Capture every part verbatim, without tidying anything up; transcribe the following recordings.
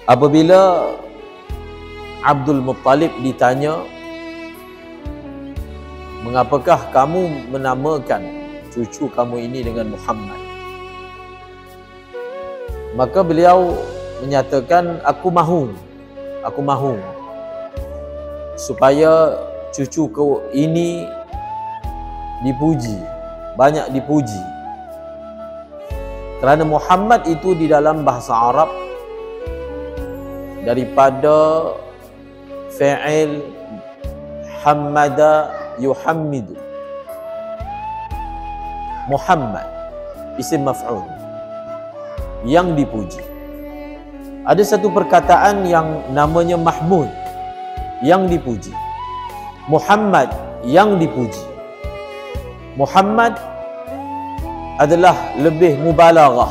Apabila Abdul Muttalib ditanya, mengapakah kamu menamakan cucu kamu ini dengan Muhammad? Maka beliau menyatakan, aku mahu, aku mahu supaya cucuku ini dipuji, banyak dipuji. Kerana Muhammad itu di dalam bahasa Arab daripada fi'il hammada yuhammidu. Muhammad isim maf'ul, yang dipuji. Ada satu perkataan yang namanya Mahmud, yang dipuji. Muhammad, yang dipuji. Muhammad adalah lebih mubalaghah,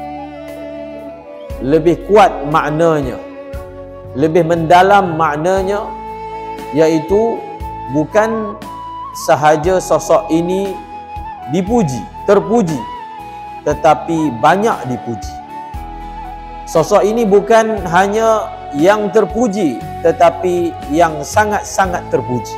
lebih kuat maknanya, lebih mendalam maknanya, iaitu bukan sahaja sosok ini dipuji, terpuji, tetapi banyak dipuji. Sosok ini bukan hanya yang terpuji, tetapi yang sangat-sangat terpuji.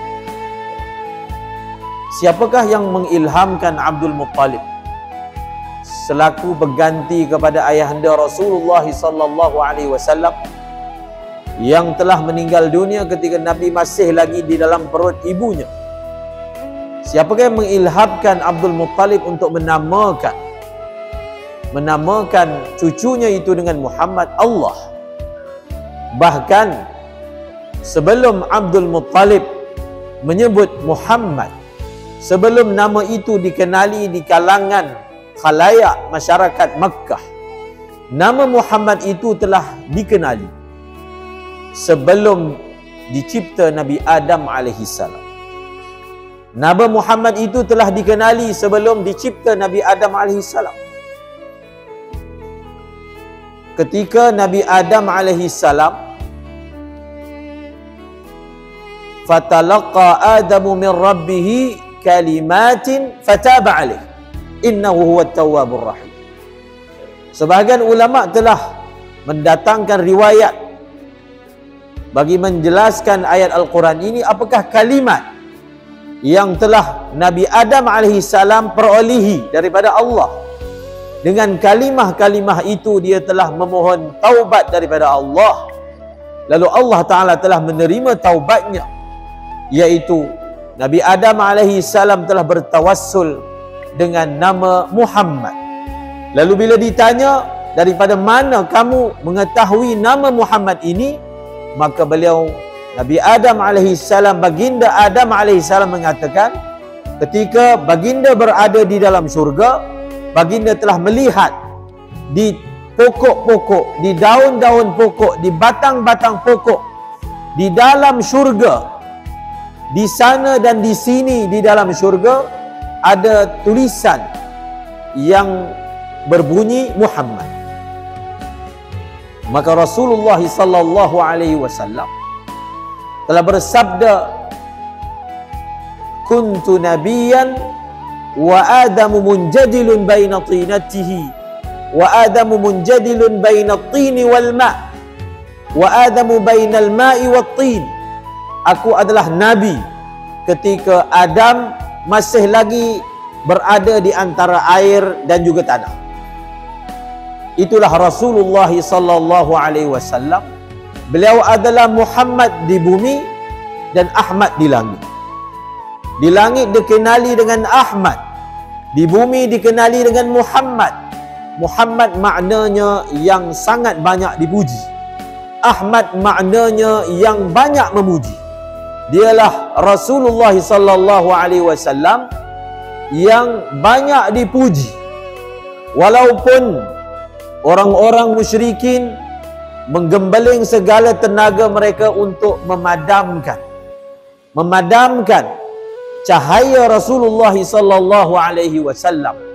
Siapakah yang mengilhamkan Abdul Muttalib selaku pengganti kepada ayahanda Rasulullah sallallahu alaihi wasallam yang telah meninggal dunia ketika Nabi masih lagi di dalam perut ibunya? Siapakah yang mengilhamkan Abdul Muttalib untuk menamakan menamakan cucunya itu dengan Muhammad? Allah. Bahkan sebelum Abdul Muttalib menyebut Muhammad, sebelum nama itu dikenali di kalangan khalayak masyarakat Makkah, nama Muhammad itu telah dikenali sebelum dicipta Nabi Adam alaihi salam. Nama Muhammad itu telah dikenali sebelum dicipta Nabi Adam alaihi salam. Ketika Nabi Adam alaihi salam, fatalaqa Adamu min rabbih kalimatin fataba alaih innahu huwat tawwabur rahim. Sebahagian ulama telah mendatangkan riwayat bagi menjelaskan ayat Al-Quran ini, apakah kalimat yang telah Nabi Adam alaihi salam perolehi daripada Allah. Dengan kalimah-kalimah itu dia telah memohon taubat daripada Allah. Lalu Allah Ta'ala telah menerima taubatnya, iaitu Nabi Adam alaihi salam telah bertawassul dengan nama Muhammad. Lalu bila ditanya, daripada mana kamu mengetahui nama Muhammad ini? Maka beliau, Nabi Adam alaihi salam, baginda Adam alaihi salam mengatakan, ketika baginda berada di dalam syurga, baginda telah melihat di pokok-pokok, di daun-daun pokok, di batang-batang pokok di dalam syurga, di sana dan di sini di dalam syurga ada tulisan yang berbunyi Muhammad. Maka Rasulullah sallallahu alaihi wasallam telah bersabda, kuntu nabiyan wa Adamu munjadilun baina tinatihi wa Adamu munjadilun baina tini wal ma' wa Adamu bainal ma'i wat tin. Aku adalah nabi ketika Adam masih lagi berada di antara air dan juga tanah. Itulah Rasulullah sallallahu alaihi wasallam. Beliau adalah Muhammad di bumi dan Ahmad di langit. Di langit dikenali dengan Ahmad, di bumi dikenali dengan Muhammad. Muhammad maknanya yang sangat banyak dipuji, Ahmad maknanya yang banyak memuji. Dialah Rasulullah sallallahu alaihi wasallam yang banyak dipuji. Walaupun orang-orang musyrikin menggembeling segala tenaga mereka untuk memadamkan memadamkan cahaya Rasulullah sallallahu alaihi wasallam,